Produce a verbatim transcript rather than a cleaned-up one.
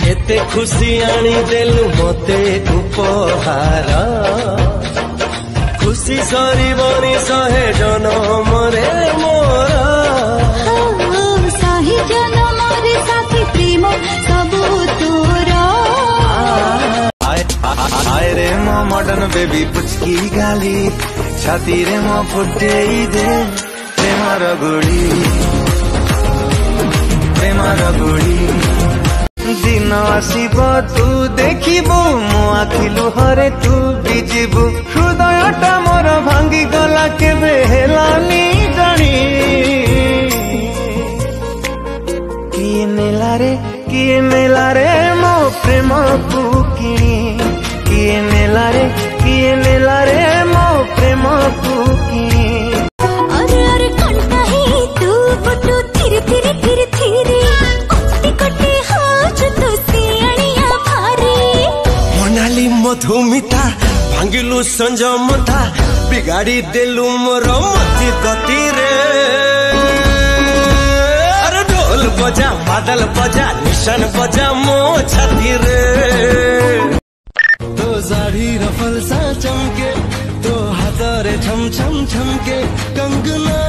केते खुशी आनी देलु मते उपहार खुशी सरीबनी सहे जनम रे मोर सही जनम रे साथी प्रेम सबु तोर आए रे मो मॉडर्न बेबी पुचकी गाली छाती रे मो फुटेई दे प्रेमर गुड़ी प्रेमर गुड़ी दिन आसब तू देखबू मो आखि लुहरे तू बिजिबू हृदयटा मोर भांगी गला केबे हेलानी जानी किए नेला रे किए नेला रे मो प्रेम को किणी किए नेला रे किए नेला रे मो प्रेम को किणी अरे अरे कंटा ही तू बटू थिर थिर थिर थिर कोटी कोटी हाथ तो सियाणिया भारी मोनाली मधुमिता भांगिलु संजमता बिगाड़ी देलु मोर मति गति रे अरे ढोल बजा बादल बजा निशान बजा मो छाती रे तो साड़ी रफल सा चमके तो हाथ रे छम छम छम के कंगना